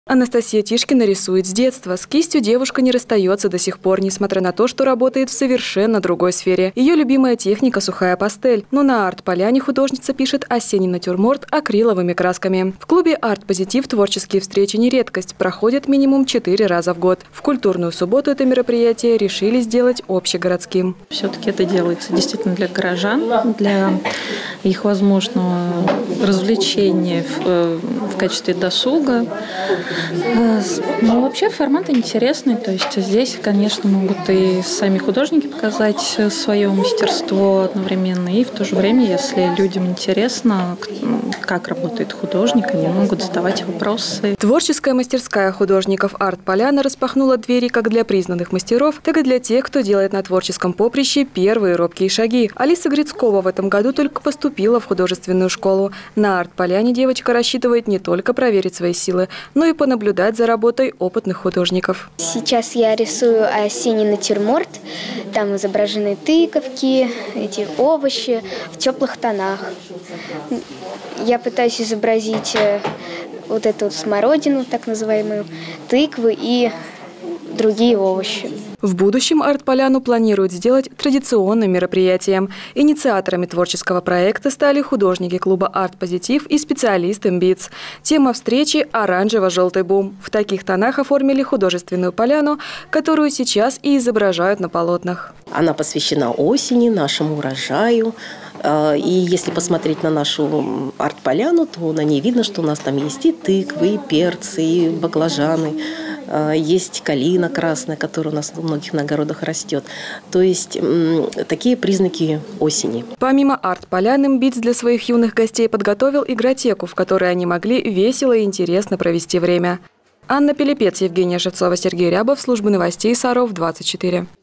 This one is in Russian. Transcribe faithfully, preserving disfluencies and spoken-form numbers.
Анастасия Тишкина рисует с детства. С кистью девушка не расстается до сих пор, несмотря на то, что работает в совершенно другой сфере. Ее любимая техника – сухая пастель. Но на арт-поляне художница пишет осенний натюрморт акриловыми красками. В клубе «Арт-позитив» творческие встречи не редкость. Проходят минимум четыре раза в год. В культурную субботу это мероприятие решили сделать общегородским. Все-таки это делается действительно для горожан, для их возможного развлечения в, в качестве досуга. Ну, вообще формат интересный, то есть здесь, конечно, могут и сами художники показать свое мастерство одновременно, и в то же время, если людям интересно, как работает художник, они могут задавать вопросы. Творческая мастерская художников «Арт-поляна» распахнула двери как для признанных мастеров, так и для тех, кто делает на творческом поприще первые робкие шаги. Алиса Грицкова в этом году только поступила в художественную школу. На «Арт-поляне» девочка рассчитывает не только проверить свои силы, но и понаблюдать за работой опытных художников. Сейчас я рисую осенний натюрморт. Там изображены тыковки, эти овощи в теплых тонах. Я пытаюсь изобразить вот эту вот смородину, так называемую, тыквы и другие овощи. В будущем «Арт-поляну» планируют сделать традиционным мероприятием. Инициаторами творческого проекта стали художники клуба «Арт-позитив» и специалист «Имбитс». Тема встречи – оранжево-желтый бум. В таких тонах оформили художественную поляну, которую сейчас и изображают на полотнах. Она посвящена осени, нашему урожаю. И если посмотреть на нашу арт-поляну, то на ней видно, что у нас там есть и тыквы, и перцы, и баклажаны. Есть калина красная, которая у нас в многих на огородах растет. То есть такие признаки осени. Помимо арт-полян, «Имбитс» для своих юных гостей подготовил игротеку, в которой они могли весело и интересно провести время. Анна Пилипец, Евгения Шевцова, Сергей Рябов, служба новостей Саров, двадцать четыре.